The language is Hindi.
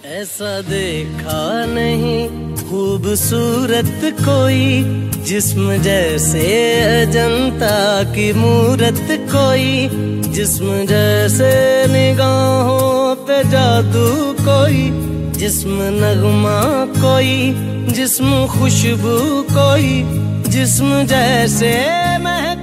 ऐसा देखा नहीं खूबसूरत कोई, जिस्म जैसे अजंता की मूरत कोई, जिस्म जैसे निगाहों पे जादू कोई, जिस्म नगमा कोई, जिस्म खुशबू कोई, जिस्म जैसे महक